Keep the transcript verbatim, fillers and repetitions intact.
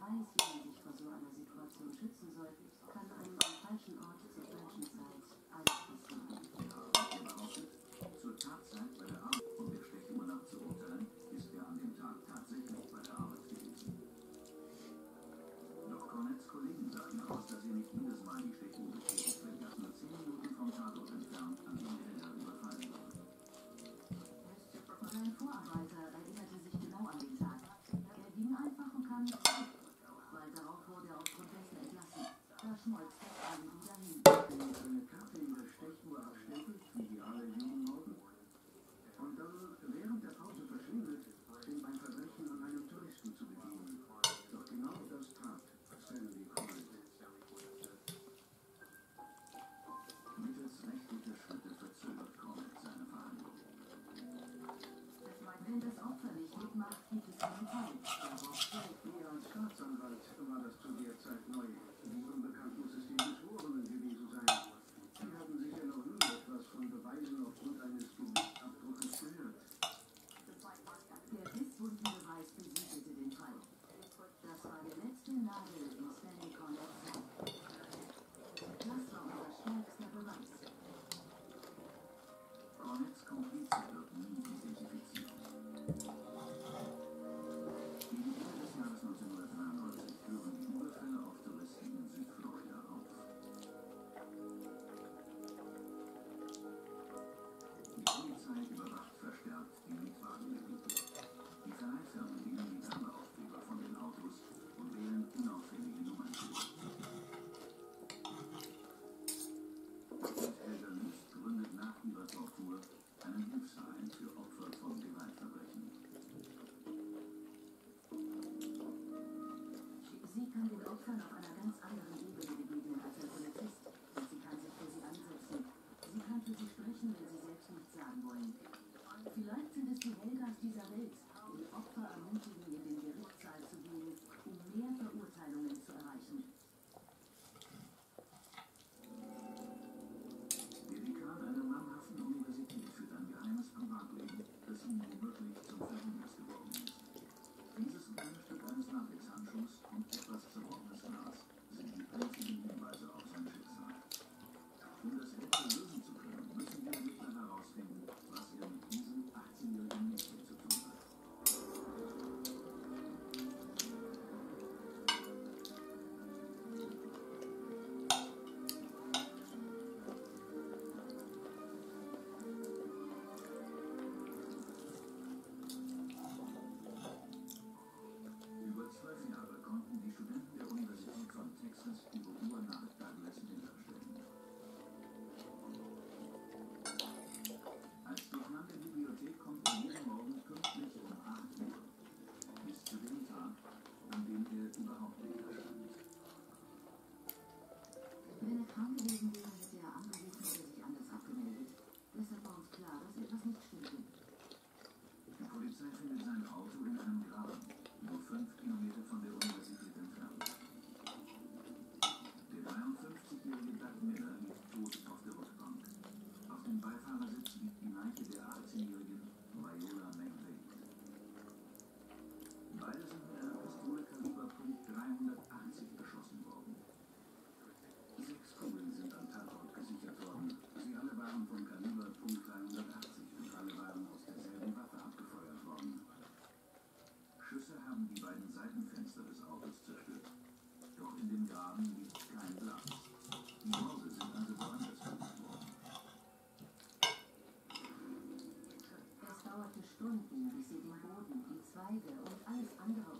weiß, wie man sich vor so einer Situation schützen soll, kann einem am falschen Ort zur falschen Zeit alles passieren. Zur Tatzeit bei der Arbeit und der Stechurlaub zu urteilen, ist er an dem Tag tatsächlich bei der Arbeit gewesen. Doch Cornets Kollegen sagen aus, dass sie nicht jedes Mal die Stechuhr bestätigt, wenn er nur zehn Minuten vom Tatort entfernt an den Täter überfallen wurde. Sein Vorarbeiter erinnerte sich genau an den Tag. Er ging einfach und kam nicht zurück. Bald darauf wurde er auf Protest entlassen. Da schmolz das Alibi dahin. Wenn eine Karte in der Stechuhr abstempelt, wie die alle Jugendmorden, und dann während der Pause verschwindet, um ein Verbrechen an einem Touristen zu begehen. Doch genau das tat Stanley Cornet. Mittels rechtlicher Schritte verzögert Cornet seine Verhandlung. Wenn das Opfer nicht mitmacht, gibt es keinen Fall. Mir als Staatsanwalt war das zu der Zeit neu. Die Unbekannt muss es den Geschworenen gewesen sein. Sie haben sicher noch nie etwas von Beweisen aufgrund eines Blutabdruckes gehört. Der Bisswundenbeweis besiegelte den Fall. Das war der letzte Nagel in Stanley Cornets Sarg. Das war unser stärkster Beweis. Cornets Komplize wird nie identifiziert. Gegen Ende des Jahres neunzehnhundertdreiundneunzig hören die Überfälle auf Touristen in Südflorida auf. Die Polizei überwacht verstärkt die Mietwagengebiete. Die Verleihfirmen nehmen die Werbeaufkleber von den Autos und wählen unauffällige Nummernschilder. Helga Lüst gründet nach ihrer Tortur einen Hilfsverein für Opfer von Gewaltverbrechen. Sie kann den Opfern auf einer ganz anderen Ebene begegnen als ein Polizist. Sie kann sich für sie einsetzen. Sie kann für sie sprechen, wenn sie selbst nichts sagen wollen. Vielleicht sind es die Helgas dieser Welt, die Opfer ermutigen, in den Gerichtssaal zu gehen, um mehr Verurteilungen zu erreichen. Der Dekan einer namhaften Universität führt ein geheimes Privatleben, das ihm womöglich zum Verhängnis geworden ist. Dieses kleine Stück eines Latexhandschuhs und etwas zerbrochenes Glas sind die einzigen Hinweise auf sein Schicksal. Um das Rätsel lösen zu können, müssen die Ermittler herausfinden, was er mit diesem achtzehnjährigen Mädchen zu tun hat. Über zwölf Jahre konnten die Studenten der Universität von Texas ihre Uhr nach Douglas Miller stellen. Als Dekan der Bibliothek kommt er jeden Morgen pünktlich um acht Uhr. Bis zu dem Tag, an dem er überhaupt nicht erscheint. Wenn er krank gewesen wäre, hätte er angerufen oder sich anders abgemeldet. Deshalb war uns klar, dass etwas nicht stimmte. Die Polizei findet sein Auto in einem Graben, nur fünf Kilometer von der Universität entfernt. Der dreiundfünfzigjährige Doug Miller liegt tot auf der Rückbank. Auf dem Beifahrersitz liegt die Leiche der achtzehnjährigen Viola McVeigh. Beide sind mit einer Pistole Kaliber Punkt dreihundertachtzig beschossen worden. Sechs Kugeln sind am Tatort gesichert worden. Sie alle waren von Kaliber Punkt dreihundertachtzig und alle waren aus derselben Waffe abgefeuert worden. Schüsse haben die beiden Seitenfenster des Autos zerstört. Doch in dem Graben liegt kein Glas. Die Morde sind also woanders verübt worden. Es dauerte Stunden, bis sie den Boden, die Zweige und alles andere